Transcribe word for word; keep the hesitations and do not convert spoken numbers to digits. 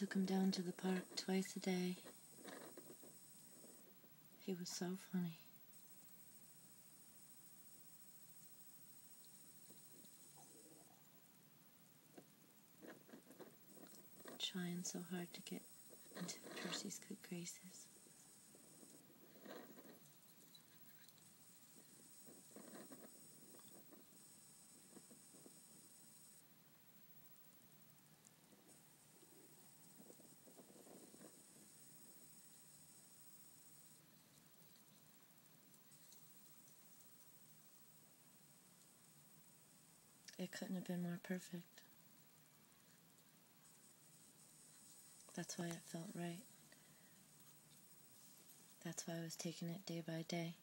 took him down to the park twice a day. He was so funny. Trying so hard to get into Percy's good graces. It couldn't have been more perfect. That's why it felt right. That's why I was taking it day by day.